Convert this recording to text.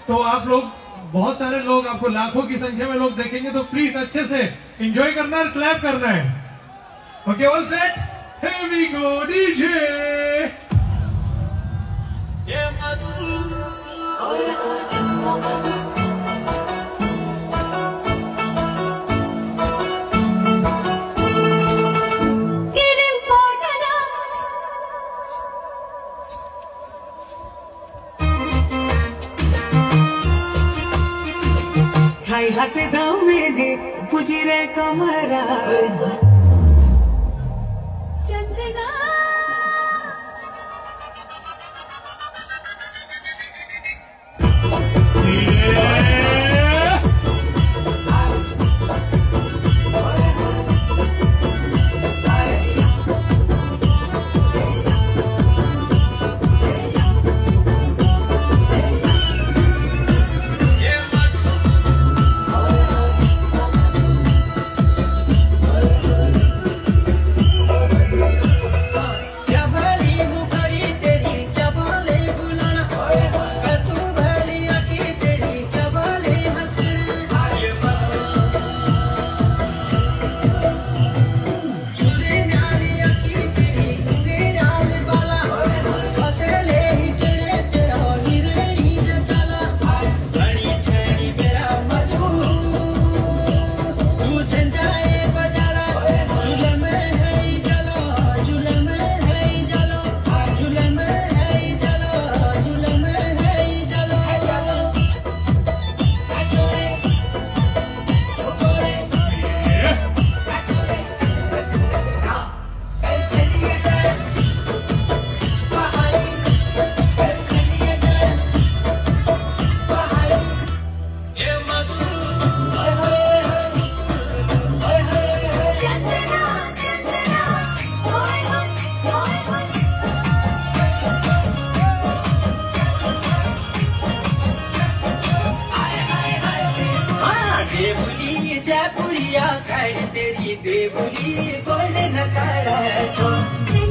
तो आप लोग, बहुत सारे लोग, आपको लाखों की संख्या में लोग देखेंगे, तो प्लीज अच्छे से एंजॉय करना और क्लैप करना है। Okay, all set, here we go DJ. हाय हाथ दाव मेरे पुजिरे कमरा चंदना देवुली जयपुरिया साइड तेरी देवुली गोल्डन साड़ा छो